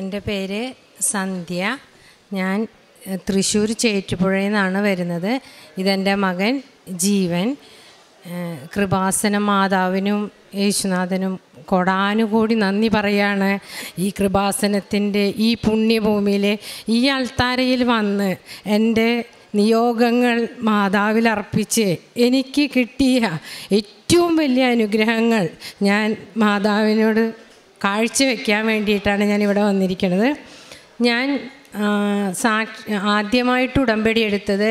എൻ്റെ പേര് സന്ധ്യ. ഞാൻ തൃശ്ശൂർ ചേറ്റുപുഴയിൽ നിന്നാണ് വരുന്നത്. ഇതെൻ്റെ മകൻ ജീവൻ. കൃപാസന മാതാവിനും യേശുനാഥനും കൊടാനുകൂടി നന്ദി പറയാണ്. ഈ കൃപാസനത്തിൻ്റെ ഈ പുണ്യഭൂമിയിൽ ഈ അൾത്താരയിൽ വന്ന് എൻ്റെ നിയോഗങ്ങൾ മാതാവിൽ അർപ്പിച്ച് എനിക്ക് കിട്ടിയ ഏറ്റവും വലിയ അനുഗ്രഹങ്ങൾ ഞാൻ മാതാവിനോട് കാഴ്ചവെക്കാൻ വേണ്ടിയിട്ടാണ് ഞാനിവിടെ വന്നിരിക്കുന്നത്. ഞാൻ ആദ്യമായിട്ട് ഉടമ്പടി എടുത്തത്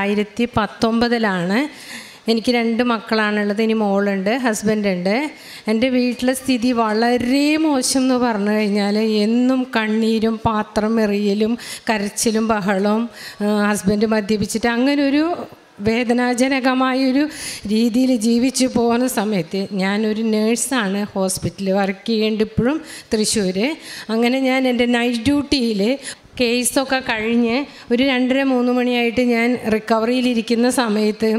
2019 എനിക്ക് 2 മക്കളാണുള്ളത്. ഇനി മോളുണ്ട്, ഹസ്ബൻഡുണ്ട്. എൻ്റെ വീട്ടിലെ സ്ഥിതി വളരെ മോശം എന്ന് പറഞ്ഞു കഴിഞ്ഞാൽ എന്നും കണ്ണീരും പാത്രം എറിയലും കരച്ചിലും ബഹളവും, ഹസ്ബൻഡ് മദ്യപിച്ചിട്ട് അങ്ങനെ ഒരു വേദനാജനകമായൊരു രീതിയിൽ ജീവിച്ചു പോകുന്ന സമയത്ത് ഞാനൊരു നേഴ്സാണ്, ഹോസ്പിറ്റലിൽ വർക്ക് ചെയ്യേണ്ട ഇപ്പോഴും തൃശ്ശൂർ. അങ്ങനെ ഞാൻ എൻ്റെ നൈറ്റ് ഡ്യൂട്ടിയിൽ കേസൊക്കെ കഴിഞ്ഞ് ഒരു 2:30-3 മണിയായിട്ട് ഞാൻ റിക്കവറിയിലിരിക്കുന്ന സമയത്ത്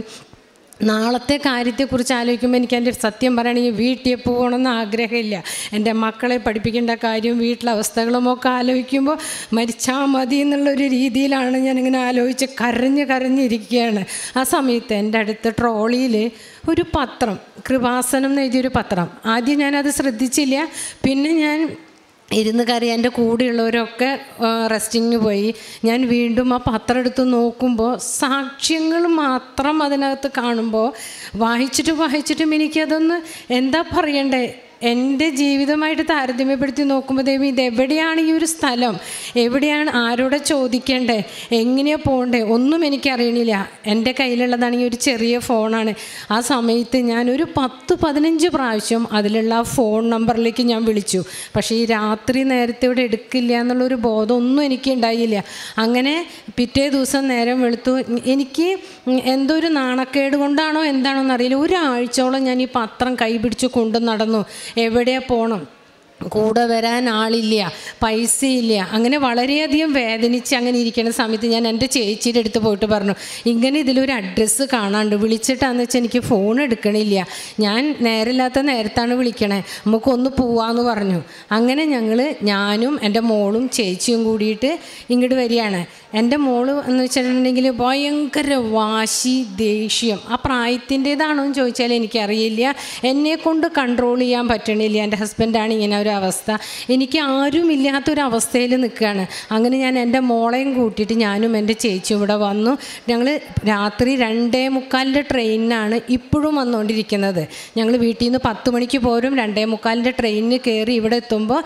നാളത്തെ കാര്യത്തെക്കുറിച്ച് ആലോചിക്കുമ്പോൾ എനിക്ക് എൻ്റെ സത്യം പറയുകയാണെങ്കിൽ വീട്ടിൽ പോകണമെന്ന് ആഗ്രഹമില്ല. എൻ്റെ മക്കളെ പഠിപ്പിക്കേണ്ട കാര്യം വീട്ടിലെ അവസ്ഥകളുമൊക്കെ ആലോചിക്കുമ്പോൾ മരിച്ചാൽ മതി എന്നുള്ളൊരു രീതിയിലാണ് ഞാനിങ്ങനെ ആലോചിച്ച് കരഞ്ഞിരിക്കുകയാണ്. ആ സമയത്ത് എൻ്റെ അടുത്ത് ട്രോളിയിൽ ഒരു പത്രം, കൃപാസനം എന്ന് എഴുതിയൊരു പത്രം. ആദ്യം ഞാനത് ശ്രദ്ധിച്ചില്ല. പിന്നെ ഞാൻ ഇരുന്ന് കരയാൻ, എൻ്റെ കൂടെയുള്ളവരൊക്കെ റെസ്റ്റിങ്ങിന് പോയി. ഞാൻ വീണ്ടും ആ പത്രം എടുത്ത് നോക്കുമ്പോൾ സാക്ഷ്യങ്ങൾ മാത്രം അതിനകത്ത് കാണുമ്പോൾ വായിച്ചിട്ടും എനിക്കതൊന്ന് എന്താ പറയണ്ടേ, എൻ്റെ ജീവിതമായിട്ട് താരതമ്യപ്പെടുത്തി നോക്കുമ്പോൾ ദൈവം ഇതെവിടെയാണ് ഈ ഒരു സ്ഥലം, എവിടെയാണ്, ആരോടെ ചോദിക്കേണ്ടേ, എങ്ങനെയാണ് പോകണ്ടേ, ഒന്നും എനിക്കറിയണില്ല. എൻ്റെ കയ്യിലുള്ളതാണെങ്കിൽ ഒരു ചെറിയ ഫോണാണ്. ആ സമയത്ത് ഞാനൊരു 10-15 പ്രാവശ്യം അതിലുള്ള ആ ഫോൺ നമ്പറിലേക്ക് ഞാൻ വിളിച്ചു. പക്ഷേ ഈ രാത്രി നേരത്തെ ഇവിടെ എടുക്കില്ല എന്നുള്ളൊരു ബോധമൊന്നും എനിക്ക് ഉണ്ടായില്ല. അങ്ങനെ പിറ്റേ ദിവസം നേരം വെളുത്തു. എനിക്ക് എന്തോ ഒരു നാണക്കേട് കൊണ്ടാണോ എന്താണോ എന്നറിയില്ല, ഒരാഴ്ചയോളം ഞാൻ ഈ പത്രം കൈ പിടിച്ച് കൊണ്ടു നടന്നു. എവിടെ പോകണം, കൂടെ വരാൻ ആളില്ല, പൈസയില്ല. അങ്ങനെ വളരെയധികം വേദനിച്ച് അങ്ങനെ ഇരിക്കുന്ന സമയത്ത് ഞാൻ എൻ്റെ ചേച്ചിയുടെ അടുത്ത് പോയിട്ട് പറഞ്ഞു, ഇങ്ങനെ ഇതിലൊരു അഡ്രസ്സ് കാണാണ്ട്, വിളിച്ചിട്ടാന്ന് വെച്ചാൽ എനിക്ക് ഫോൺ എടുക്കണില്ല, ഞാൻ നേരമില്ലാത്ത നേരത്താണ് വിളിക്കണേ, നമുക്കൊന്ന് പോവാമെന്ന് പറഞ്ഞു. അങ്ങനെ ഞാനും എൻ്റെ മോളും ചേച്ചിയും കൂടിയിട്ട് ഇങ്ങോട്ട് വരികയാണ്. എൻ്റെ മോള് എന്ന് വെച്ചിട്ടുണ്ടെങ്കിൽ ഭയങ്കര വാശി, ദേഷ്യം. ആ പ്രായത്തിൻ്റേതാണോ എന്ന് ചോദിച്ചാൽ എനിക്കറിയില്ല. എന്നെക്കൊണ്ട് കൺട്രോൾ ചെയ്യാൻ പറ്റണില്ല. എൻ്റെ ഹസ്ബൻഡാണ് ഇങ്ങനെ ഒരു അവസ്ഥ. എനിക്ക് ആരുമില്ലാത്തൊരവസ്ഥയിൽ നിൽക്കുകയാണ്. അങ്ങനെ ഞാൻ എൻ്റെ മോളെയും കൂട്ടിയിട്ട് ഞാനും എൻ്റെ ചേച്ചിയും ഇവിടെ വന്നു. ഞങ്ങൾ രാത്രി 2:45 ട്രെയിനിനാണ് ഇപ്പോഴും വന്നുകൊണ്ടിരിക്കുന്നത്. ഞങ്ങൾ വീട്ടിൽ നിന്ന് 10 മണിക്ക് പോരും, 2:45 ട്രെയിനിന് കയറി ഇവിടെ എത്തുമ്പോൾ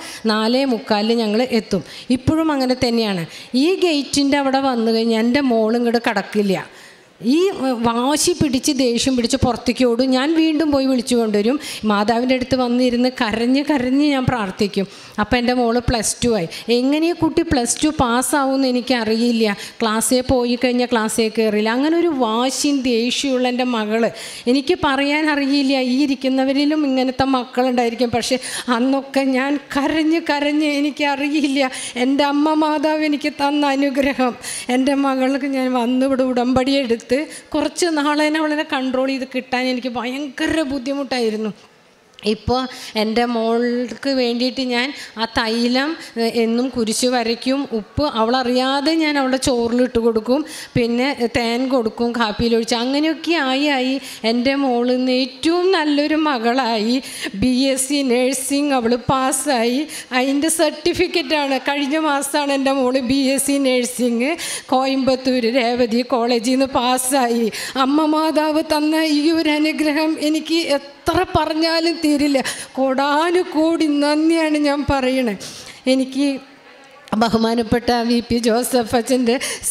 4:45 ഞങ്ങൾ എത്തും. ഇപ്പോഴും അങ്ങനെ തന്നെയാണ്. ഈ ഗേറ്റിൻ്റെ അവിടെ വന്നു കഴിഞ്ഞാൽ എൻ്റെ മോളും ഇങ്ങോട്ട് കടക്കില്ല. ഈ വാശി പിടിച്ച് ദേഷ്യം പിടിച്ച് പുറത്തേക്ക് ഓടും. ഞാൻ വീണ്ടും പോയി വിളിച്ചു കൊണ്ടുവരും. മാതാവിൻ്റെ അടുത്ത് വന്നിരുന്ന് കരഞ്ഞ് ഞാൻ പ്രാർത്ഥിക്കും. അപ്പോൾ എൻ്റെ മോള് +2 ആയി. എങ്ങനെയാ കുട്ടി +2 പാസ്സാവുമെന്ന് എനിക്കറിയില്ല. ക്ലാസ്സിൽ പോയി കഴിഞ്ഞാൽ ക്ലാസ്സിൽ കയറില്ല. അങ്ങനെ ഒരു വാശിയും ദേഷ്യമുള്ള എൻ്റെ മകള്. എനിക്ക് പറയാൻ അറിയില്ല, ഈ ഇരിക്കുന്നവരിലും ഇങ്ങനത്തെ മക്കളുണ്ടായിരിക്കും. പക്ഷേ അന്നൊക്കെ ഞാൻ കരഞ്ഞ് എനിക്കറിയില്ല. എൻ്റെ അമ്മ മാതാവ് എനിക്ക് തന്ന അനുഗ്രഹം. എൻ്റെ മകൾക്ക് ഞാൻ വന്നിവിടെ ഉടമ്പടി എടുത്ത് കുറച്ച് നാളേനെ അവളെ കൺട്രോൾ ചെയ്ത് കിട്ടാൻ എനിക്ക് ഭയങ്കര ബുദ്ധിമുട്ടായിരുന്നു. ഇപ്പോൾ എൻ്റെ മോൾക്ക് വേണ്ടിയിട്ട് ഞാൻ ആ തൈലം എന്നും കുരിശ് വരയ്ക്കും. ഉപ്പ് അവളറിയാതെ ഞാൻ അവളുടെ ചോറിലിട്ട് കൊടുക്കും. പിന്നെ തേൻ കൊടുക്കും, കാപ്പിയിലൊഴിച്ച്. അങ്ങനെയൊക്കെ ആയി എൻ്റെ മോളിൽ നിന്ന് ഏറ്റവും നല്ലൊരു മകളായി. BSc നഴ്സിംഗ് അവൾ പാസ്സായി. അതിൻ്റെ സർട്ടിഫിക്കറ്റാണ്. കഴിഞ്ഞ മാസമാണ് എൻ്റെ മോള് BSc നഴ്സിംഗ് കോയമ്പത്തൂർ രേവതി കോളേജിൽ നിന്ന് പാസ്സായി. അമ്മ മാതാവ് തന്ന ഈ ഒരു അനുഗ്രഹം എനിക്ക് എത്ര പറഞ്ഞാലും തീരില്ല. കോടാനുകോടി നന്ദിയാണ് ഞാൻ പറയണേ. എനിക്ക് ബഹുമാനപ്പെട്ട VP ജോസഫ് അച്ഛൻ്റെ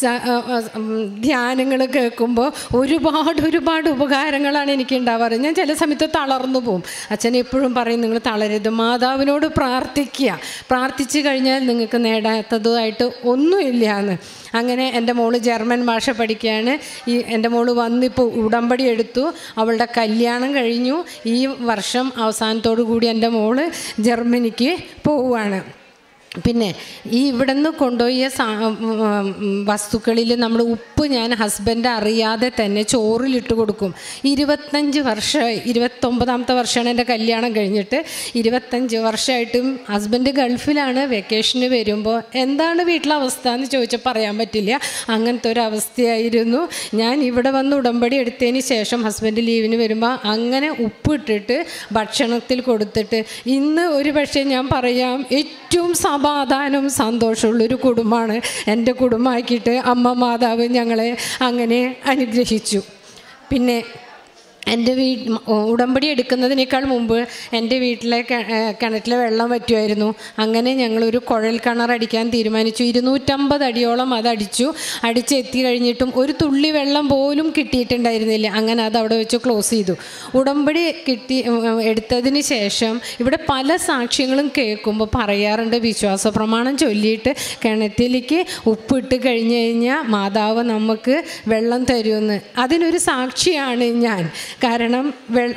ധ്യാനങ്ങൾ കേൾക്കുമ്പോൾ ഒരുപാട് ഉപകാരങ്ങളാണ് എനിക്ക് ഉണ്ടാവാറ്. ഞാൻ ചില സമയത്ത് തളർന്നു പോവും. അച്ഛൻ എപ്പോഴും പറയും, നിങ്ങൾ തളരരുത്, മാതാവിനോട് പ്രാർത്ഥിച്ചു കഴിഞ്ഞാൽ നിങ്ങൾക്ക് നേടാത്തതായിട്ട് ഒന്നുമില്ല എന്ന്. അങ്ങനെ എൻ്റെ മോള് ജർമ്മൻ ഭാഷ പഠിക്കുകയാണ്. എൻ്റെ മോള് വന്നിപ്പോൾ ഉടമ്പടി എടുത്തു. അവളുടെ കല്യാണം കഴിഞ്ഞു. ഈ വർഷം അവസാനത്തോടു കൂടി എൻ്റെ മോള് ജർമ്മനിക്ക് പോവുകയാണ്. പിന്നെ ഈ ഇവിടെ നിന്ന് കൊണ്ടുപോയ വസ്തുക്കളിൽ നമ്മൾ ഉപ്പ് ഞാൻ ഹസ്ബൻഡ് അറിയാതെ തന്നെ ചോറിലിട്ട് കൊടുക്കും. 25 വർഷമായി, 29ാമത്തെ വർഷമാണ് എൻ്റെ കല്യാണം കഴിഞ്ഞിട്ട്. 25 വർഷമായിട്ടും ഹസ്ബൻഡ് ഗൾഫിലാണ്. വെക്കേഷന് വരുമ്പോൾ എന്താണ് വീട്ടിലെ അവസ്ഥ എന്ന് ചോദിച്ചാൽ പറയാൻ പറ്റില്ല. അങ്ങനത്തെ ഒരു അവസ്ഥയായിരുന്നു. ഞാൻ ഇവിടെ വന്ന് ഉടമ്പടി എടുത്തതിന് ശേഷം ഹസ്ബൻഡ് ലീവിന് വരുമ്പോൾ അങ്ങനെ ഉപ്പിട്ടിട്ട് ഭക്ഷണത്തിൽ കൊടുത്തിട്ട് ഇന്ന് ഒരു പക്ഷേ ഞാൻ പറയാം ഏറ്റവും സമാധാനവും സന്തോഷമുള്ളൊരു കുടുംബമാണ് എൻ്റെ കുടുംബമാക്കിയിട്ട് അമ്മ മാതാവ് ഞങ്ങളെ അങ്ങനെ അനുഗ്രഹിച്ചു. പിന്നെ എൻ്റെ ഉടമ്പടി എടുക്കുന്നതിനേക്കാൾ മുമ്പ് എൻ്റെ വീട്ടിലെ കിണറ്റിലെ വെള്ളം വറ്റുമായിരുന്നു. അങ്ങനെ ഞങ്ങളൊരു കുഴൽ കിണർ അടിക്കാൻ തീരുമാനിച്ചു. 250 അടിയോളം അതടിച്ചു. അടിച്ചെത്തി കഴിഞ്ഞിട്ടും ഒരു തുള്ളി വെള്ളം പോലും കിട്ടിയിട്ടുണ്ടായിരുന്നില്ല. അങ്ങനെ അത് അവിടെ വെച്ച് ക്ലോസ് ചെയ്തു. ഉടമ്പടി എടുത്തതിന് ശേഷം ഇവിടെ പല സാക്ഷ്യങ്ങളും കേൾക്കുമ്പോൾ പറയാറുണ്ട്, വിശ്വാസ പ്രമാണം ചൊല്ലിയിട്ട് കിണറ്റിലേക്ക് ഉപ്പിട്ട് കഴിഞ്ഞ് കഴിഞ്ഞാൽ മാതാവ് നമുക്ക് വെള്ളം തരുമെന്ന്. അതിനൊരു സാക്ഷിയാണ് ഞാൻ. കാരണം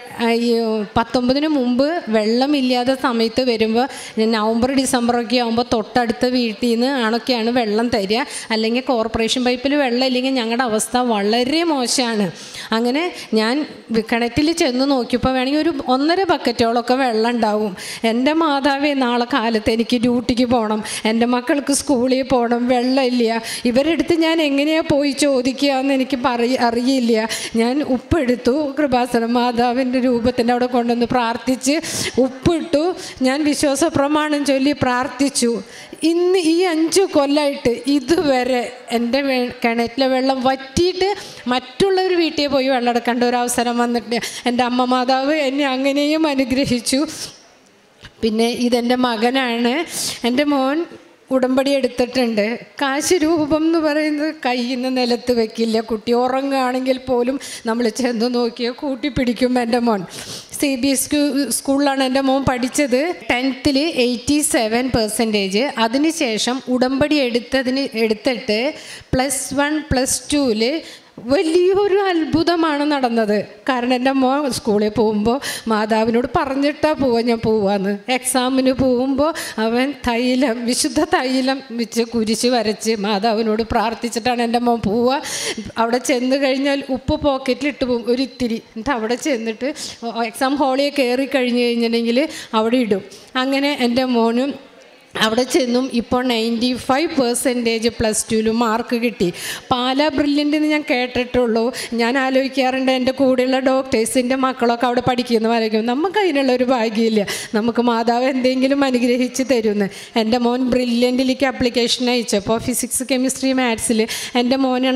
19 മുമ്പ് വെള്ളമില്ലാത്ത സമയത്ത് വരുമ്പോൾ നവംബർ ഡിസംബറൊക്കെ ആകുമ്പോൾ തൊട്ടടുത്ത വീട്ടിൽ നിന്ന് ആണൊക്കെയാണ് വെള്ളം തരിക. അല്ലെങ്കിൽ കോർപ്പറേഷൻ പൈപ്പിൽ വെള്ളം ഇല്ലെങ്കിൽ ഞങ്ങളുടെ അവസ്ഥ വളരെ മോശമാണ്. അങ്ങനെ ഞാൻ കിണറ്റിൽ ചെന്ന് നോക്കിയപ്പോൾ വേണമെങ്കിൽ ഒരു 1.5 ബക്കറ്റോളമൊക്കെ വെള്ളം ഉണ്ടാവും. എൻ്റെ മാതാവേ, നാളെ കാലത്ത് എനിക്ക് ഡ്യൂട്ടിക്ക് പോകണം, എൻ്റെ മക്കൾക്ക് സ്കൂളിൽ പോകണം, വെള്ളമില്ല. ഇവരുടെ അടുത്ത് ഞാൻ എങ്ങനെയാണ് പോയി ചോദിക്കുക എന്ന് എനിക്ക് അറിയില്ല. ഞാൻ ഉപ്പെടുത്തു, കൃപാസന മാതാവിൻ്റെ രൂപത്തിൻ്റെ അവിടെ കൊണ്ടുവന്ന് പ്രാർത്ഥിച്ച് ഉപ്പിട്ടു. ഞാൻ വിശ്വാസ പ്രമാണം ചൊല്ലി പ്രാർത്ഥിച്ചു. ഇന്ന് ഈ 5 കൊല്ലമായിട്ട് ഇതുവരെ എൻ്റെ കിണറ്റിലെ വെള്ളം വറ്റിയിട്ട് മറ്റുള്ളവർ വീട്ടിൽ പോയി വെള്ളം എടുക്കേണ്ട ഒരു അവസരം വന്നിട്ട് എൻ്റെ അമ്മ മാതാവ് എന്നെ അങ്ങനെയും അനുഗ്രഹിച്ചു. പിന്നെ ഇതെൻ്റെ മകനാണ്. എൻ്റെ മോൻ ഉടമ്പടി എടുത്തിട്ടുണ്ട്. കാശ് രൂപം എന്ന് പറയുന്നത് കയ്യിൽ നിന്ന് നിലത്ത് വെക്കില്ല. കുട്ടി ഉറങ്ങുകയാണെങ്കിൽ പോലും നമ്മൾ ചെന്ന് നോക്കിയാൽ കൂട്ടിപ്പിടിക്കും എൻ്റെ മോൻ. CBSE സ്കൂളിലാണ് എൻ്റെ മോൻ പഠിച്ചത്. 10th 87%. അതിനുശേഷം ഉടമ്പടി എടുത്തിട്ട് +1 +2 വലിയൊരു അത്ഭുതമാണ് നടന്നത്. കാരണം എൻ്റെ മോൻ സ്കൂളിൽ പോകുമ്പോൾ മാതാവിനോട് പറഞ്ഞിട്ടാ ഞാൻ പോവാന്ന്. എക്സാമിന് പോകുമ്പോൾ അവൻ വിശുദ്ധ തൈലം വെച്ച് കുരിശ് വരച്ച് മാതാവിനോട് പ്രാർത്ഥിച്ചിട്ടാണ് എൻ്റെ മോൻ പോവുക. അവിടെ ചെന്ന് കഴിഞ്ഞാൽ ഉപ്പ് പോക്കറ്റിലിട്ട് പോകും ഒരിത്തിരി. എന്നിട്ട് അവിടെ ചെന്നിട്ട് എക്സാം ഹാളിൽ കയറി കഴിഞ്ഞ് കഴിഞ്ഞിട്ടുണ്ടെങ്കിൽ അവിടെ ഇടും. അങ്ങനെ എൻ്റെ മോനും അവിടെ ചെന്നും ഇപ്പോൾ 95% +2 മാർക്ക് കിട്ടി. പാലാ ബ്രില്യൻ്റ് എന്ന് ഞാൻ കേട്ടിട്ടുള്ളൂ. ഞാൻ ആലോചിക്കാറുണ്ട് എൻ്റെ കൂടെയുള്ള ഡോക്ടേഴ്സിൻ്റെ മക്കളൊക്കെ അവിടെ പഠിക്കുന്ന ആലോചിക്കും, നമുക്ക് അതിനുള്ളൊരു ഭാഗ്യമില്ല, നമുക്ക് മാതാവ് എന്തെങ്കിലും അനുഗ്രഹിച്ച് തരുമെന്ന്. എൻ്റെ മോൻ ബ്രില്യൻറ്റിലേക്ക് അപ്ലിക്കേഷൻ അയച്ചപ്പോൾ ഫിസിക്സ് കെമിസ്ട്രി മാത്സിൽ എൻ്റെ മോന്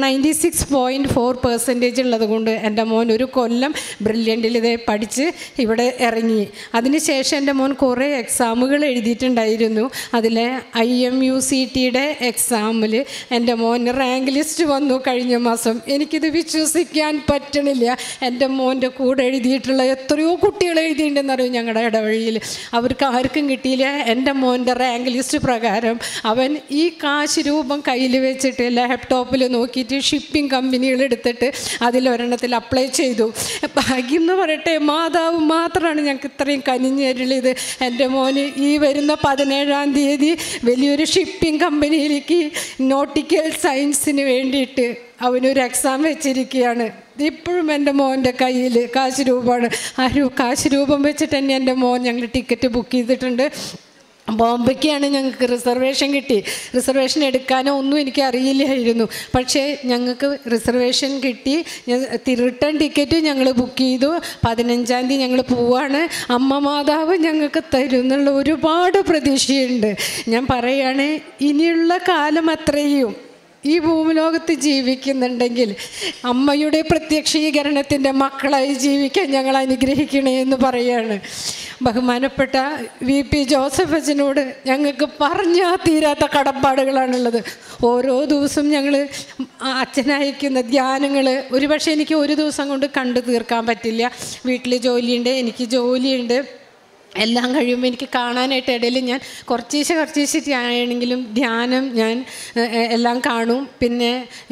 96.4% ഉള്ളത് കൊണ്ട് എൻ്റെ മോൻ ഒരു കൊല്ലം ബ്രില്യൻറ്റിൽ ഇതേ പഠിച്ച് ഇവിടെ ഇറങ്ങി. അതിനുശേഷം എൻ്റെ മോൻ കുറേ എക്സാമുകൾ എഴുതിയിട്ടുണ്ടായിരുന്നു. അതിലെ IMUCTയുടെ എക്സാമിൽ എൻ്റെ മോന് റാങ്ക് ലിസ്റ്റ് വന്നു കഴിഞ്ഞ മാസം. എനിക്കിത് വിശ്വസിക്കാൻ പറ്റണില്ല. എൻ്റെ മോൻ്റെ കൂടെ എഴുതിയിട്ടുള്ള എത്രയോ കുട്ടികൾ എഴുതിയിട്ടുണ്ടെന്നറിയും ഞങ്ങളുടെ ഇടവഴിയിൽ. അവർക്ക് ആർക്കും കിട്ടിയില്ല. എൻ്റെ മോൻ്റെ റാങ്ക് ലിസ്റ്റ് പ്രകാരം അവൻ ഈ കാശ് രൂപം കയ്യിൽ വെച്ചിട്ട് ലാപ്ടോപ്പിൽ നോക്കിയിട്ട് ഷിപ്പിംഗ് കമ്പനികൾ എടുത്തിട്ട് അതിലൊരെണ്ണത്തിൽ അപ്ലൈ ചെയ്തു. ഭാഗ്യം എന്ന് പറയട്ടെ, മാതാവ് മാത്രമാണ് ഞങ്ങൾക്ക് ഇത്രയും കനിഞ്ഞരുളിയത്. എൻ്റെ മോന് ഈ വരുന്ന 17-ാം തീയതി വലിയൊരു ഷിപ്പിംഗ് കമ്പനിയിലേക്ക് നോട്ടിക്കൽ സയൻസിന് വേണ്ടിയിട്ട് അവനൊരു എക്സാം വെച്ചിരിക്കുകയാണ്. ഇപ്പോഴും എൻ്റെ മോൻ്റെ കയ്യിൽ കാശ് രൂപമാണ്. കാശ് രൂപം വെച്ചിട്ട് തന്നെ എൻ്റെ മോൻ ഞങ്ങൾ ടിക്കറ്റ് ബുക്ക് ചെയ്തിട്ടുണ്ട്. ബോംബെക്കാണ് ഞങ്ങൾക്ക് റിസർവേഷൻ കിട്ടി. റിസർവേഷൻ എടുക്കാനോ ഒന്നും എനിക്ക് അറിയില്ലായിരുന്നു. പക്ഷേ ഞങ്ങൾക്ക് റിസർവേഷൻ കിട്ടി. റിട്ടേൺ ടിക്കറ്റ് ഞങ്ങൾ ബുക്ക് ചെയ്തു. 15-ാം തീയതി ഞങ്ങൾ പോവാണ്. അമ്മ മാതാവ് ഞങ്ങൾക്ക് തരും എന്നുള്ള ഒരുപാട് പ്രതീക്ഷയുണ്ട്. ഞാൻ പറയുകയാണ്, ഇനിയുള്ള കാലം അത്രയും ഈ ഭൂമിലോകത്ത് ജീവിക്കുന്നുണ്ടെങ്കിൽ അമ്മയുടെ പ്രത്യക്ഷീകരണത്തിൻ്റെ മക്കളായി ജീവിക്കാൻ ഞങ്ങൾ അനുഗ്രഹിക്കണേ എന്ന് പറയാണ്. ബഹുമാനപ്പെട്ട VP ജോസഫ് അച്ഛനോട് ഞങ്ങൾക്ക് പറഞ്ഞാൽ തീരാത്ത കടപ്പാടുകളാണുള്ളത്. ഓരോ ദിവസവും ഞങ്ങൾ അച്ഛനയക്കുന്ന ധ്യാനങ്ങൾ ഒരുപക്ഷെ എനിക്ക് ഒരു ദിവസം കൊണ്ട് കണ്ടു തീർക്കാൻ പറ്റില്ല. വീട്ടിൽ ജോലിയുണ്ട്, എനിക്ക് ജോലിയുണ്ട്. എല്ലാം കഴിയുമ്പോൾ എനിക്ക് കാണാനായിട്ട് ഇടയിൽ ഞാൻ കുറച്ചേശ്ശെ ആണെങ്കിലും ധ്യാനം ഞാൻ എല്ലാം കാണും. പിന്നെ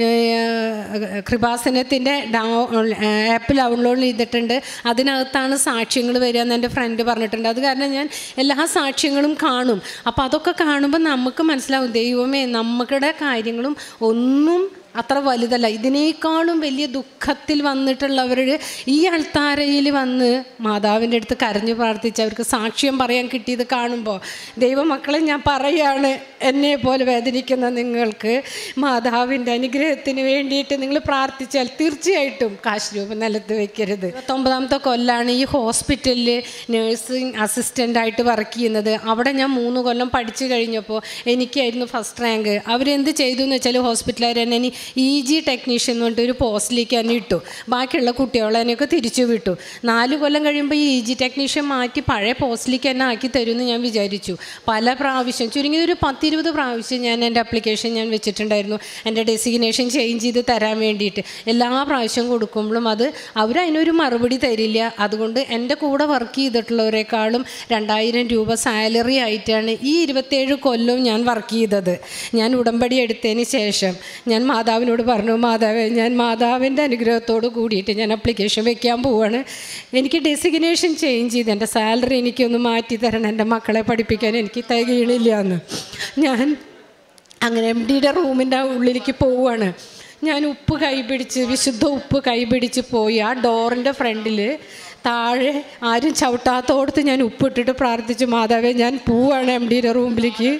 കൃപാസനത്തിൻ്റെ ആപ്പ് ഡൗൺലോഡ് ചെയ്തിട്ടുണ്ട്. അതിനകത്താണ് സാക്ഷ്യങ്ങൾ വരിക എന്ന് എൻ്റെ ഫ്രണ്ട് പറഞ്ഞിട്ടുണ്ട്. അത് കാരണം ഞാൻ എല്ലാ സാക്ഷ്യങ്ങളും കാണും. അപ്പോൾ അതൊക്കെ കാണുമ്പോൾ നമുക്ക് മനസ്സിലാവും ദൈവമേ നമ്മുടെ കാര്യങ്ങളും ഒന്നും അത്ര വലുതല്ല. ഇതിനേക്കാളും വലിയ ദുഃഖത്തിൽ വന്നിട്ടുള്ളവർ ഈ അൾത്താരയിൽ വന്ന് മാതാവിൻ്റെ അടുത്ത് കരഞ്ഞു പ്രാർത്ഥിച്ച് അവർക്ക് സാക്ഷ്യം പറയാൻ കിട്ടിയത് കാണുമ്പോൾ ദൈവമക്കളെ ഞാൻ പറയുകയാണ്, എന്നെ പോലെ വേദനിക്കുന്ന നിങ്ങൾക്ക് മാതാവിൻ്റെ അനുഗ്രഹത്തിന് വേണ്ടിയിട്ട് നിങ്ങൾ പ്രാർത്ഥിച്ചാൽ തീർച്ചയായിട്ടും കാശ് രൂപ നിലത്ത് വയ്ക്കരുത്. 19ാമത്തെ കൊല്ലാണ് ഈ ഹോസ്പിറ്റലിൽ നേഴ്സിംഗ് അസിസ്റ്റൻ്റായിട്ട് വർക്ക് ചെയ്യുന്നത്. അവിടെ ഞാൻ 3 കൊല്ലം പഠിച്ചു കഴിഞ്ഞപ്പോൾ എനിക്കായിരുന്നു ഫസ്റ്റ് റാങ്ക്. അവരെന്ത് ചെയ്തു എന്ന് വെച്ചാൽ ഹോസ്പിറ്റലുകാർ എന്നെ EG ടെക്നീഷ്യൻ എന്ന് പറഞ്ഞിട്ട് ഒരു പോസ്റ്റിലേക്ക് തന്നെ ഇട്ടു. ബാക്കിയുള്ള കുട്ടികളെ എന്നെയൊക്കെ തിരിച്ചു വിട്ടു. 4 കൊല്ലം കഴിയുമ്പോൾ ഈ EG ടെക്നീഷ്യൻ മാറ്റി പഴയ പോസ്റ്റിലേക്ക് തന്നെ ആക്കി തരുമെന്ന് ഞാൻ വിചാരിച്ചു. പല പ്രാവശ്യം ചുരുങ്ങിയൊരു 10-20 പ്രാവശ്യം ഞാൻ എൻ്റെ അപ്ലിക്കേഷൻ ഞാൻ വെച്ചിട്ടുണ്ടായിരുന്നു എൻ്റെ ഡെസിഗ്നേഷൻ ചേഞ്ച് ചെയ്ത് തരാൻ വേണ്ടിയിട്ട്. എല്ലാ പ്രാവശ്യം കൊടുക്കുമ്പോഴും അവരതിനൊരു മറുപടി തരില്ല. അതുകൊണ്ട് എൻ്റെ കൂടെ വർക്ക് ചെയ്തിട്ടുള്ളവരെക്കാളും 2000 രൂപ സാലറി ആയിട്ടാണ് ഈ 27 കൊല്ലവും ഞാൻ വർക്ക് ചെയ്തത്. ഞാൻ ഉടമ്പടി എടുത്തതിന് ശേഷം ഞാൻ മാതാവിനോട് പറഞ്ഞു, മാതാവേ ഞാൻ മാതാവിൻ്റെ അനുഗ്രഹത്തോട് കൂടിയിട്ട് ഞാൻ അപ്ലിക്കേഷൻ വെക്കാൻ പോവാണ്. എനിക്ക് ഡെസിഗ്നേഷൻ ചേഞ്ച് ചെയ്ത് എൻ്റെ സാലറി എനിക്കൊന്ന് മാറ്റി തരണം, എൻ്റെ മക്കളെ പഠിപ്പിക്കാൻ എനിക്ക് തികയണില്ല എന്ന്. ഞാൻ അങ്ങനെ MDയുടെ റൂമിൻ്റെ ഉള്ളിലേക്ക് പോവുകയാണ്. ഞാൻ ഉപ്പ് കൈപിടിച്ച് വിശുദ്ധ ഉപ്പ് കൈപിടിച്ച് പോയി ആ ഡോറിൻ്റെ ഫ്രണ്ടിൽ താഴെ ആരും ചവിട്ടാത്തോടത്ത് ഞാൻ ഉപ്പിട്ടിട്ട് പ്രാർത്ഥിച്ചു, മാതാവേ ഞാൻ പോവാണ് MDയുടെ റൂമിലേക്ക്.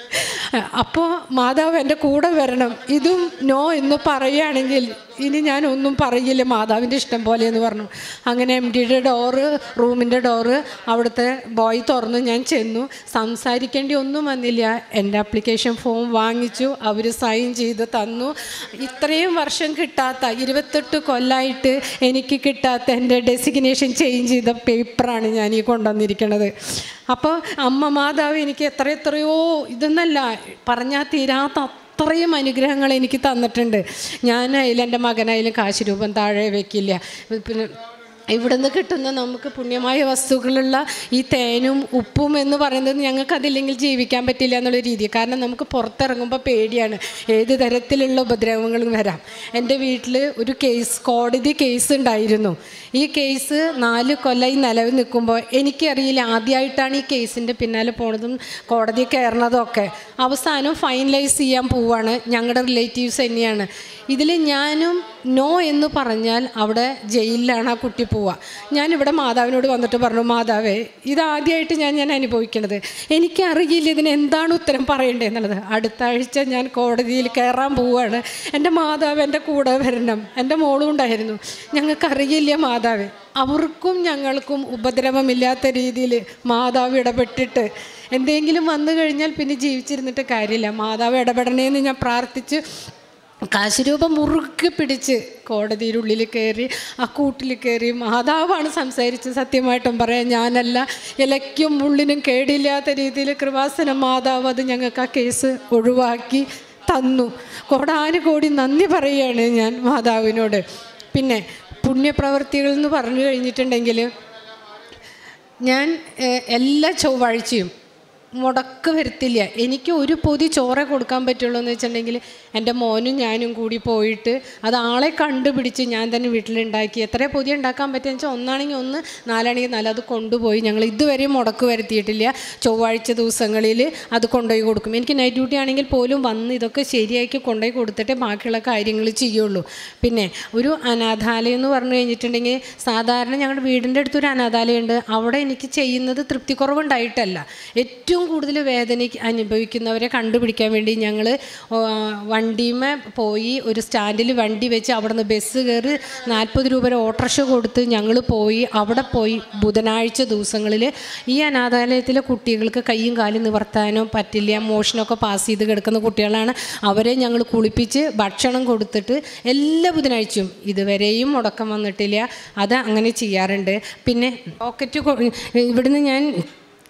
അപ്പോൾ മാതാവ് എൻ്റെ കൂടെ വരണം. ഇതും നോ എന്ന് പറയുകയാണെങ്കിൽ ഇനി ഞാൻ ഒന്നും പറയില്ല, മാതാവിൻ്റെ ഇഷ്ടം പോലെ എന്ന് പറഞ്ഞു. അങ്ങനെ MDയുടെ റൂമിൻ്റെ ഡോറ് അവിടുത്തെ ബോയ് തുറന്നു. ഞാൻ ചെന്നു. സംസാരിക്കേണ്ടി ഒന്നും വന്നില്ല. എൻ്റെ ആപ്ലിക്കേഷൻ ഫോം വാങ്ങിച്ചു, അവർ സൈൻ ചെയ്ത് തന്നു. ഇത്രയും വർഷം കിട്ടാത്ത 28 കൊല്ലമായിട്ട് എനിക്ക് കിട്ടാത്ത എൻ്റെ ഡെസിഗ്നേഷൻ ചേഞ്ച് ചെയ്ത പേപ്പറാണ് ഞാൻ ഈ കൊണ്ടുവന്നിരിക്കുന്നത്. അപ്പോൾ അമ്മ മാതാവ് എനിക്ക് എത്രയോ ഇതൊന്നല്ല പറഞ്ഞാൽ തീരാത്ത അത്രയും അനുഗ്രഹങ്ങൾ എനിക്ക് തന്നിട്ടുണ്ട്. ഞാനായാലും എൻ്റെ മകനായാലും കാശ് രൂപം താഴെ വയ്ക്കില്ല. പിന്നെ ഇവിടുന്ന് കിട്ടുന്ന നമുക്ക് പുണ്യമായ വസ്തുക്കളുള്ള ഈ തേനും ഉപ്പും എന്ന് പറയുന്നത് ഞങ്ങൾക്കതില്ലെങ്കിൽ ജീവിക്കാൻ പറ്റില്ല എന്നുള്ള രീതി. കാരണം നമുക്ക് പുറത്തിറങ്ങുമ്പോൾ പേടിയാണ്, ഏത് തരത്തിലുള്ള ഉപദ്രവങ്ങളും വരാം. എൻ്റെ വീട്ടിൽ ഒരു കോടതി കേസ് ഉണ്ടായിരുന്നു. ഈ കേസ് 4 കൊല്ലമായി നിലവിൽ നിൽക്കുമ്പോൾ എനിക്കറിയില്ല, ആദ്യമായിട്ടാണ് ഈ കേസിൻ്റെ പിന്നാലെ പോണതും കോടതി കയറണതും ഒക്കെ. അവസാനം ഫൈനലൈസ് ചെയ്യാൻ പോവാണ്. ഞങ്ങളുടെ റിലേറ്റീവ്സ് തന്നെയാണ്. ഇതിൽ ഞാനും നോ എന്ന് പറഞ്ഞാൽ അവിടെ ജയിലിലാണ് ആ കുട്ടി പോവുക. ഞാനിവിടെ മാതാവിനോട് വന്നിട്ട് പറഞ്ഞു, മാതാവേ ഇതാദ്യമായിട്ട് ഞാൻ അനുഭവിക്കണത്, എനിക്കറിയില്ല ഇതിന് എന്താണ് ഉത്തരം പറയേണ്ടതെന്നുള്ളത്. അടുത്ത ആഴ്ച ഞാൻ കോടതിയിൽ കയറാൻ പോവുകയാണ്. എൻ്റെ മാതാവ് എൻ്റെ കൂടെ വരണം. എൻ്റെ മോളും ഉണ്ടായിരുന്നു. ഞങ്ങൾക്കറിയില്ല മാതാവേ, അവർക്കും ഞങ്ങൾക്കും ഉപദ്രവമില്ലാത്ത രീതിയിൽ മാതാവ് ഇടപെട്ടിട്ട് എന്തെങ്കിലും വന്നു കഴിഞ്ഞാൽ പിന്നെ ജീവിച്ചിരുന്നിട്ട് കാര്യമില്ല. മാതാവ് ഇടപെടണേന്ന് ഞാൻ പ്രാർത്ഥിച്ച് കാശ് രൂപം മുറുക്കി പിടിച്ച് കോടതിയുടെ ഉള്ളിൽ കയറി ആ കൂട്ടിൽ കയറി മാതാവാണ് സംസാരിച്ച്. സത്യമായിട്ടും പറയാം, ഞാനല്ല. ഇലയ്ക്കും മുള്ളിനും കേടില്ലാത്ത രീതിയിൽ കൃപാസന മാതാവ് അത് ഞങ്ങൾക്ക് ആ കേസ് ഒഴിവാക്കി തന്നു. കോടാനുകോടി നന്ദി പറയുകയാണ് ഞാൻ മാതാവിനോട്. പിന്നെ പുണ്യപ്രവർത്തികൾ എന്ന് പറഞ്ഞു കഴിഞ്ഞിട്ടുണ്ടെങ്കിൽ ഞാൻ എല്ലാ ചൊവ്വാഴ്ചയും മുടക്ക് വരുത്തില്ല. എനിക്ക് ഒരു പൊതി ചോറേ കൊടുക്കാൻ പറ്റുള്ളൂ എന്ന് വെച്ചിട്ടുണ്ടെങ്കിൽ എൻ്റെ മോനും ഞാനും കൂടി പോയിട്ട് അത് ആളെ കണ്ടുപിടിച്ച് ഞാൻ തന്നെ വീട്ടിലുണ്ടാക്കി. എത്ര പൊതി ഉണ്ടാക്കാൻ പറ്റുമെന്ന് വെച്ചാൽ 1 ആണെങ്കിൽ 1, 4 ആണെങ്കിൽ 4 അത് കൊണ്ടുപോയി. ഞങ്ങൾ ഇതുവരെയും മുടക്ക് വരുത്തിയിട്ടില്ല. ചൊവ്വാഴ്ച ദിവസങ്ങളിൽ അത് കൊണ്ടുപോയി കൊടുക്കും. എനിക്ക് നൈറ്റ് ഡ്യൂട്ടി ആണെങ്കിൽ പോലും വന്ന് ഇതൊക്കെ ശരിയാക്കി കൊണ്ടുപോയി കൊടുത്തിട്ടേ ബാക്കിയുള്ള കാര്യങ്ങൾ ചെയ്യുള്ളൂ. പിന്നെ ഒരു അനാഥാലയം എന്ന് പറഞ്ഞു കഴിഞ്ഞിട്ടുണ്ടെങ്കിൽ സാധാരണ ഞങ്ങളുടെ വീടിൻ്റെ അടുത്തൊരു അനാഥാലയമുണ്ട്. അവിടെ എനിക്ക് ചെയ്യുന്നത് തൃപ്തിക്കുറവുണ്ടായിട്ടല്ല, ഏറ്റവും കൂടുതൽ വേദന അനുഭവിക്കുന്നവരെ കണ്ടുപിടിക്കാൻ വേണ്ടി ഞങ്ങൾ വണ്ടിമേ പോയി ഒരു സ്റ്റാൻഡിൽ വണ്ടി വെച്ച് അവിടെ നിന്ന് ബസ് കയറി 40 രൂപ ഓട്ടോറിക്ഷ കൊടുത്ത് ഞങ്ങൾ പോയി. അവിടെ പോയി ബുധനാഴ്ച ദിവസങ്ങളിൽ ഈ അനാഥാലയത്തിലെ കുട്ടികൾക്ക് കൈയും കാലും നിവർത്താനോ പറ്റില്ല, മോഷനമൊക്കെ പാസ് ചെയ്ത് കിടക്കുന്ന കുട്ടികളാണ്. അവരെ ഞങ്ങൾ കുളിപ്പിച്ച് ഭക്ഷണം കൊടുത്തിട്ട് എല്ലാ ബുധനാഴ്ചയും ഇതുവരെയും മുടക്കം വന്നിട്ടില്ല. അത് അങ്ങനെ ചെയ്യാറുണ്ട്. പിന്നെ പോക്കറ്റ് ഇവിടുന്ന് ഞാൻ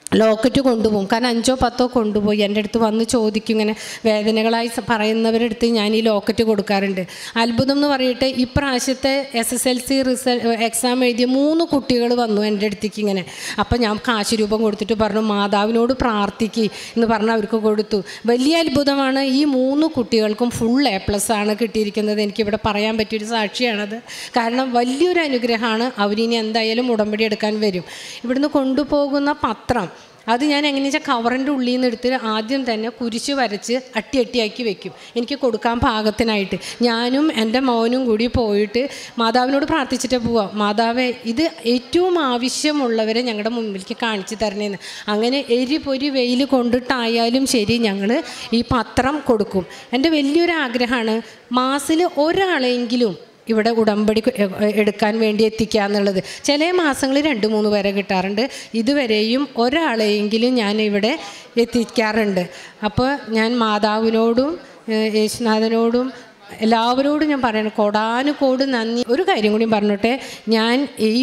ലോക്കറ്റ് കൊണ്ടുപോകും. കാരണം 5 or 10 കൊണ്ടുപോയി എൻ്റെ അടുത്ത് വന്ന് ചോദിക്കും. ഇങ്ങനെ വേദനകളായി പറയുന്നവരുടെ അടുത്ത് ഞാൻ ഈ ലോക്കറ്റ് കൊടുക്കാറുണ്ട്. അത്ഭുതം എന്ന് പറയട്ടെ, ഇപ്രാവശ്യത്തെ SSLC എക്സാം എഴുതിയ 3 കുട്ടികൾ വന്നു എൻ്റെ അടുത്തേക്ക് ഇങ്ങനെ. അപ്പം ഞാൻ കാശ് രൂപം കൊടുത്തിട്ട് പറഞ്ഞു മാതാവിനോട് പ്രാർത്ഥിക്കുക എന്ന് പറഞ്ഞ് അവർക്ക് കൊടുത്തു. വലിയ അത്ഭുതമാണ്. ഈ 3 കുട്ടികൾക്കും ഫുൾ A+ ആണ് കിട്ടിയിരിക്കുന്നത്. എനിക്കിവിടെ പറയാൻ പറ്റിയൊരു സാക്ഷിയാണത്. കാരണം വലിയൊരു അനുഗ്രഹമാണ്. അവരിനി എന്തായാലും ഉടമ്പടി എടുക്കാൻ വരും. ഇവിടുന്ന് കൊണ്ടുപോകുന്ന പത്രം അത് ഞാൻ എങ്ങനെയാ വെച്ചാൽ കവറിൻ്റെ ഉള്ളിൽ നിന്ന് എടുത്ത് ആദ്യം തന്നെ കുരിശ് വരച്ച് അട്ടിയാക്കി വെക്കും, എനിക്ക് കൊടുക്കാൻ പാകത്തിനായിട്ട്. ഞാനും എൻ്റെ മോനും കൂടി പോയിട്ട് മാതാവിനോട് പ്രാർത്ഥിച്ചിട്ട് പോവാം, മാതാവേ ഇത് ഏറ്റവും ആവശ്യമുള്ളവരെ ഞങ്ങളുടെ മുമ്പിലേക്ക് കാണിച്ചു തരണേന്ന്. അങ്ങനെ എരിപൊരി വെയിൽ കൊണ്ടിട്ടായാലും ശരി ഞങ്ങൾ ഈ പത്രം കൊടുക്കും. എൻ്റെ വലിയൊരു ആഗ്രഹമാണ് മാസത്തിൽ ഒരാളെങ്കിലും ഇവിടെ ഉടമ്പടി എടുക്കാൻ വേണ്ടി എത്തിക്കുക എന്നുള്ളത്. ചില മാസങ്ങളിൽ 2-3 പേരെ കിട്ടാറുണ്ട്. ഇതുവരെയും ഒരാളെയെങ്കിലും ഞാൻ ഇവിടെ എത്തിക്കാറുണ്ട്. അപ്പോൾ ഞാൻ മാതാവിനോടും യേശുനാഥനോടും എല്ലാവരോടും ഞാൻ പറയണം കോടാനുകോട് നന്ദി. ഒരു കാര്യം കൂടി പറഞ്ഞോട്ടെ, ഞാൻ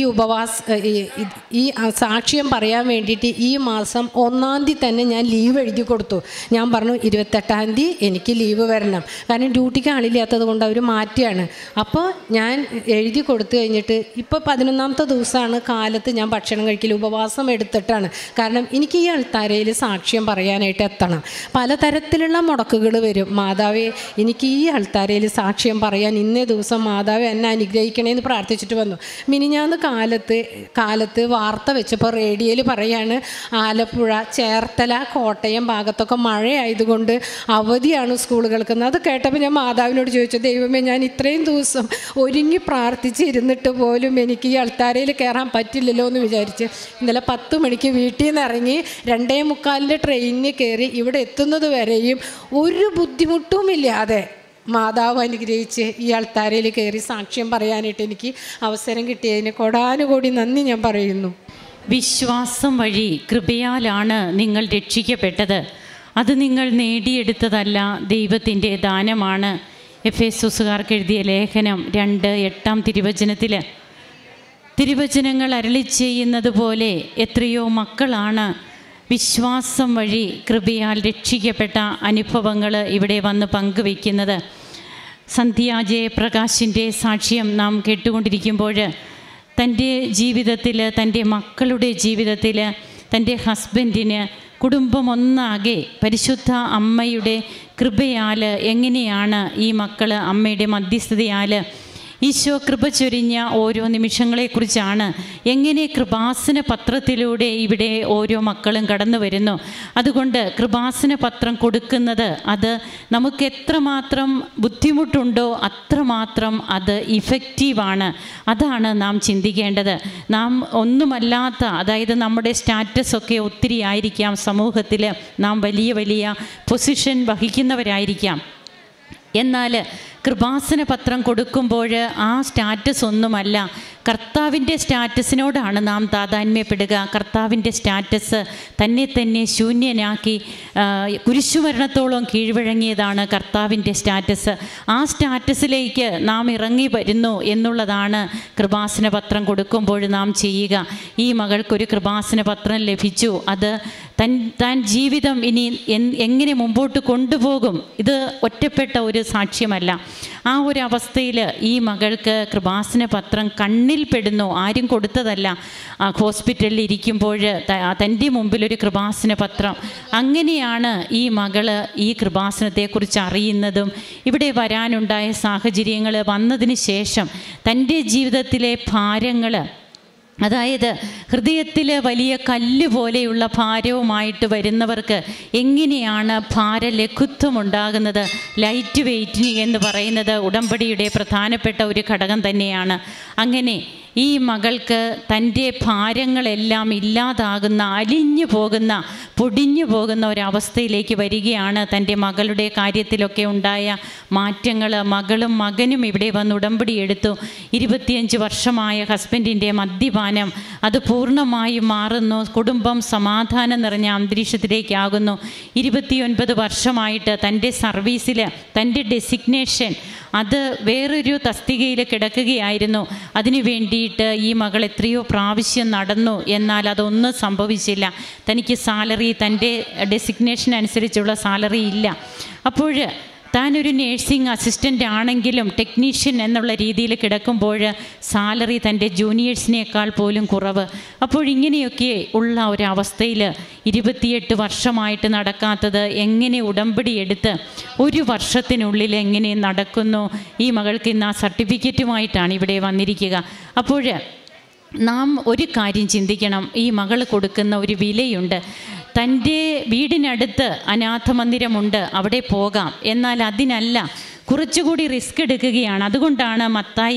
ഈ സാക്ഷ്യം പറയാൻ വേണ്ടിയിട്ട് ഈ മാസം 1-ാം തീയതി തന്നെ ഞാൻ ലീവ് എഴുതി കൊടുത്തു. ഞാൻ പറഞ്ഞു 28-ാം തീയതി എനിക്ക് ലീവ് വരണം, കാരണം ഡ്യൂട്ടിക്ക് ആളില്ലാത്തത് കൊണ്ട് അവർ മാറ്റിയാണ്. അപ്പോൾ ഞാൻ എഴുതി കൊടുത്തു കഴിഞ്ഞിട്ട് ഇപ്പോൾ 11-ാമത്തെ ദിവസമാണ് കാലത്ത് ഞാൻ ഭക്ഷണം കഴിക്കൽ ഉപവാസം എടുത്തിട്ടാണ്. കാരണം എനിക്ക് ഈ അൾത്താരയിൽ സാക്ഷ്യം പറയാനായിട്ട് എത്തണം. പലതരത്തിലുള്ള മുടക്കുകൾ വരും. മാതാവേ എനിക്ക് ഈ അൾത്താരയിൽ സാക്ഷ്യം പറയാൻ ഇന്നേ ദിവസം മാതാവ് എന്നെ അനുഗ്രഹിക്കണേന്ന് പ്രാർത്ഥിച്ചിട്ട് വന്നു. മിനിഞ്ഞാന്ന് കാലത്ത് വാർത്ത വെച്ചപ്പോൾ റേഡിയോയിൽ പറയാണ് ആലപ്പുഴ, ചേർത്തല, കോട്ടയം ഭാഗത്തൊക്കെ മഴയായതുകൊണ്ട് അവധിയാണ് സ്കൂളുകൾക്ക്. അത് കേട്ടപ്പോൾ ഞാൻ മാതാവിനോട് ചോദിച്ചു, ദൈവമേ ഞാൻ ഇത്രയും ദിവസം ഒരുങ്ങി പ്രാർത്ഥിച്ചിരുന്നിട്ട് പോലും എനിക്ക് ഈ അൾത്താരയിൽ കയറാൻ പറ്റില്ലല്ലോ എന്ന് വിചാരിച്ച് ഇന്നലെ 10 മണിക്ക് വീട്ടിൽ നിന്ന് ഇറങ്ങി 2:45 ട്രെയിനിന് കയറി ഇവിടെ എത്തുന്നത് വരെയും ഒരു ബുദ്ധിമുട്ടുമില്ലാതെ മാതാവ് അനുഗ്രഹിച്ച് ഈ അൾത്താരയിൽ കയറി സാക്ഷ്യം പറയാനായിട്ട് എനിക്ക് അവസരം കിട്ടിയതിന് കോടാനുകോടി നന്ദി ഞാൻ പറയുന്നു. വിശ്വാസം വഴി കൃപയാലാണ് നിങ്ങൾ രക്ഷിക്കപ്പെട്ടത്. അത് നിങ്ങൾ നേടിയെടുത്തതല്ല, ദൈവത്തിൻ്റെ ദാനമാണ്. എഫേസ്യർക്കാർക്ക് എഴുതിയ ലേഖനം 2:8 തിരുവചനങ്ങൾ അരുളി ചെയ്യുന്നത് പോലെ എത്രയോ മക്കളാണ് വിശ്വാസം വഴി കൃപയാൽ രക്ഷിക്കപ്പെട്ട അനുഭവങ്ങൾ ഇവിടെ വന്ന് പങ്കുവയ്ക്കുന്നത്. സന്ധ്യ ജയപ്രകാശിൻ്റെ സാക്ഷ്യം നാം കേട്ടുകൊണ്ടിരിക്കുമ്പോൾ തൻ്റെ ജീവിതത്തിൽ, തൻ്റെ മക്കളുടെ ജീവിതത്തിൽ, തൻ്റെ ഹസ്ബൻഡിന്, കുടുംബം ഒന്നാകെ പരിശുദ്ധ അമ്മയുടെ കൃപയാൽ എങ്ങനെയാണ് ഈ മക്കൾ അമ്മയുടെ മധ്യസ്ഥതയാൽ ഈശോ കൃപ ചൊരിഞ്ഞ ഓരോ നിമിഷങ്ങളെക്കുറിച്ചാണ്. എങ്ങനെ കൃപാസന പത്രത്തിലൂടെ ഇവിടെ ഓരോ മക്കളും കടന്നു വരുന്നു. അതുകൊണ്ട് കൃപാസന പത്രം കൊടുക്കുന്നത് അത് നമുക്ക് എത്രമാത്രം ബുദ്ധിമുട്ടുണ്ടോ അത്രമാത്രം അത് ഇഫക്റ്റീവാണ്. അതാണ് നാം ചിന്തിക്കേണ്ടത്. നാം ഒന്നുമല്ലാത്ത, അതായത് നമ്മുടെ സ്റ്റാറ്റസൊക്കെ ഒത്തിരി ആയിരിക്കാം, സമൂഹത്തിൽ നാം വലിയ പൊസിഷൻ വഹിക്കുന്നവരായിരിക്കാം. എന്നാൽ കൃപാസന പത്രം കൊടുക്കുമ്പോൾ ആ സ്റ്റാറ്റസ് ഒന്നുമല്ല, കർത്താവിൻ്റെ സ്റ്റാറ്റസിനോടാണ് നാം താതാത്മ്യപ്പെടുക. കർത്താവിൻ്റെ സ്റ്റാറ്റസ് തന്നെ ശൂന്യനാക്കി കുരിശുമരണത്തോളം കീഴ്വഴങ്ങിയതാണ് കർത്താവിൻ്റെ സ്റ്റാറ്റസ്. ആ സ്റ്റാറ്റസിലേക്ക് നാം ഇറങ്ങി വരുന്നു എന്നുള്ളതാണ് കൃപാസന പത്രം കൊടുക്കുമ്പോൾ നാം ചെയ്യുക. ഈ മകൾക്കൊരു കൃപാസന പത്രം ലഭിച്ചു. അത് താൻ ജീവിതം ഇനി എങ്ങനെ മുമ്പോട്ട് കൊണ്ടുപോകും, ഇത് ഒറ്റപ്പെട്ട ഒരു സാക്ഷ്യമല്ല. ആ ഒരു അവസ്ഥയിൽ ഈ മകൾക്ക് കൃപാസന പത്രം കണ്ണിൽപ്പെടുന്നു. ആരും കൊടുത്തതല്ല. ഹോസ്പിറ്റലിൽ ഇരിക്കുമ്പോൾ തൻ്റെ മുമ്പിലൊരു കൃപാസന പത്രം. അങ്ങനെയാണ് ഈ മകള് ഈ കൃപാസനത്തെക്കുറിച്ച് അറിയുന്നതും ഇവിടെ വരാനുണ്ടായ സാഹചര്യങ്ങൾ വന്നതിന് ശേഷം തൻ്റെ ജീവിതത്തിലെ ഭാരങ്ങൾ, അതായത് ഹൃദയത്തിൽ വലിയ കല്ല് പോലെയുള്ള ഭാരവുമായിട്ട് വരുന്നവർക്ക് എങ്ങനെയാണ് ഭാരലഘുത്വം ഉണ്ടാകുന്നത്. ലൈറ്റ് വെയ്റ്റിംഗ് എന്ന് പറയുന്നത് ഉടമ്പടിയുടെ പ്രധാനപ്പെട്ട ഒരു ഘടകം തന്നെയാണ്. അങ്ങനെ ഈ മകൾക്ക് തൻ്റെ ഭാരങ്ങളെല്ലാം ഇല്ലാതാകുന്ന, അലിഞ്ഞു പോകുന്ന പൊടിഞ്ഞു പോകുന്ന ഒരവസ്ഥയിലേക്ക് വരികയാണ്. തൻ്റെ മകളുടെ കാര്യത്തിലൊക്കെ ഉണ്ടായ മാറ്റങ്ങൾ, മകളും മകനും ഇവിടെ വന്ന് ഉടമ്പടി എടുത്തു. 25 വർഷമായ ഹസ്ബൻഡിൻ്റെ മദ്യപാനം അത് പൂർണ്ണമായും മാറുന്നു. കുടുംബം സമാധാനം നിറഞ്ഞ അന്തരീക്ഷത്തിലേക്കാകുന്നു. 29 വർഷമായിട്ട് തൻ്റെ സർവീസിൽ തൻ്റെ ഡെസിഗ്നേഷൻ അത് വേറൊരു തസ്തികയിൽ കിടക്കുകയായിരുന്നു. അതിനു വേണ്ടിയിട്ട് ഈ മകൾ എത്രയോ പ്രാവശ്യം നടന്നു, എന്നാൽ അതൊന്നും സംഭവിച്ചില്ല. തനിക്ക് സാലറി, തൻ്റെ ഡെസിഗ്നേഷൻ അനുസരിച്ചുള്ള സാലറി ഇല്ല. അപ്പോൾ താനൊരു നേഴ്സിംഗ് അസിസ്റ്റൻ്റ് ആണെങ്കിലും ടെക്നീഷ്യൻ എന്നുള്ള രീതിയിൽ കിടക്കുമ്പോൾ സാലറി തൻ്റെ ജൂനിയേഴ്സിനേക്കാൾ പോലും കുറവ്. അപ്പോൾ ഇങ്ങനെയൊക്കെ ഉള്ള ഒരവസ്ഥയിൽ 28 വർഷമായിട്ട് നടക്കാത്തത് എങ്ങനെ ഉടമ്പടി എടുത്ത് 1 വർഷത്തിനുള്ളിൽ എങ്ങനെ നടക്കുന്നു? ഈ മകൾക്ക് ഇന്ന് ആ സർട്ടിഫിക്കറ്റുമായിട്ടാണ് ഇവിടെ വന്നിരിക്കുക. അപ്പോൾ നാം ഒരു കാര്യം ചിന്തിക്കണം. ഈ മകൾ കൊടുക്കുന്ന ഒരു വിലയുണ്ട്. തൻ്റെ വീടിനടുത്ത് അനാഥ മന്ദിരമുണ്ട്, അവിടെ പോകാം. എന്നാൽ അതിനല്ല, കുറച്ചുകൂടി റിസ്ക് എടുക്കുകയാണ്. അതുകൊണ്ടാണ് മത്തായി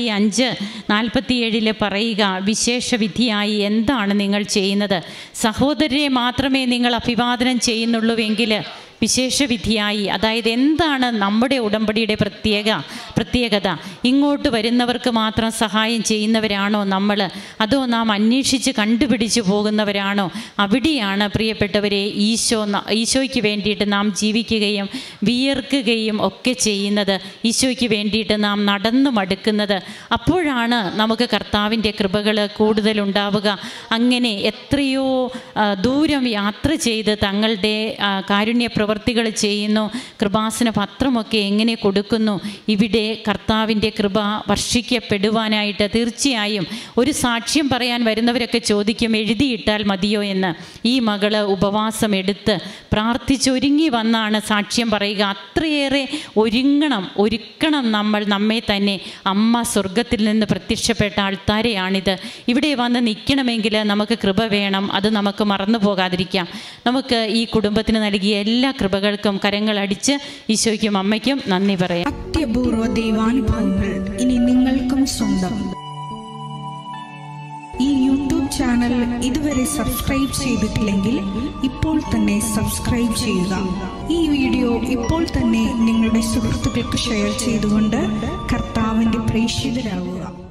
5:47 പറയുക, വിശേഷ വിധിയായി എന്താണ് നിങ്ങൾ ചെയ്യുന്നത്? സഹോദരരെ മാത്രമേ നിങ്ങൾ അഭിവാദനം ചെയ്യുന്നുള്ളൂവെങ്കിൽ വിശേഷവിധിയായി, അതായത് എന്താണ് നമ്മുടെ ഉടമ്പടിയുടെ പ്രത്യേകത? ഇങ്ങോട്ട് വരുന്നവർക്ക് മാത്രം സഹായം ചെയ്യുന്നവരാണോ നമ്മൾ? അതോ നാം അന്വേഷിച്ച് കണ്ടുപിടിച്ച് പോകുന്നവരാണോ? അവിടെയാണ് പ്രിയപ്പെട്ടവരെ ഈശോയ്ക്ക് വേണ്ടിയിട്ട് നാം ജീവിക്കുകയും വിയർക്കുകയും ഒക്കെ ചെയ്യുന്നത്. ഈശോയ്ക്ക് വേണ്ടിയിട്ട് നാം നടന്നു മടുക്കുന്നത്. അപ്പോഴാണ് നമുക്ക് കർത്താവിൻ്റെ കൃപകൾ കൂടുതലുണ്ടാവുക. അങ്ങനെ എത്രയോ ദൂരം യാത്ര ചെയ്ത് തങ്ങളുടെ കാരുണ്യ പ്രവൃത്തികൾ ചെയ്യുന്നു. കൃപാസന പത്രമൊക്കെ എങ്ങനെ കൊടുക്കുന്നു? ഇവിടെ കർത്താവിൻ്റെ കൃപ വർഷിക്കപ്പെടുവാനായിട്ട് തീർച്ചയായും ഒരു സാക്ഷ്യം പറയാൻ വരുന്നവരൊക്കെ ചോദിക്കും, എഴുതിയിട്ടാൽ മതിയോ എന്ന്. ഈ മകള് ഉപവാസം എടുത്ത് പ്രാർത്ഥിച്ചൊരുങ്ങി വന്നാണ് സാക്ഷ്യം പറയുക. അത്രയേറെ ഒരുക്കണം നമ്മെ തന്നെ. അമ്മ സ്വർഗത്തിൽ നിന്ന് പ്രത്യക്ഷപ്പെട്ട ആൾത്താരെയാണിത്. ഇവിടെ വന്ന് നിൽക്കണമെങ്കിൽ നമുക്ക് കൃപ വേണം. അത് നമുക്ക് മറന്നു പോകാതിരിക്കാം. നമുക്ക് ഈ കുടുംബത്തിന് നൽകിയ എല്ലാ കൃപകൾക്കും കരങ്ങളടിച്ച് ഈശോയ്ക്കും അമ്മയ്ക്കും നന്ദി പറയാം. അത്യപൂർവ ദൈവാനുഭവങ്ങൾ ഇനി നിങ്ങൾക്കും സ്വന്തം. ഈ യൂട്യൂബ് ചാനൽ ഇതുവരെ സബ്സ്ക്രൈബ് ചെയ്തിട്ടില്ലെങ്കിൽ ഇപ്പോൾ തന്നെ സബ്സ്ക്രൈബ് ചെയ്യുക. ഈ വീഡിയോ ഇപ്പോൾ തന്നെ നിങ്ങളുടെ സുഹൃത്തുക്കൾക്ക് ഷെയർ ചെയ്തുകൊണ്ട് കർത്താവിൻ്റെ പ്രേക്ഷിതരാകുക.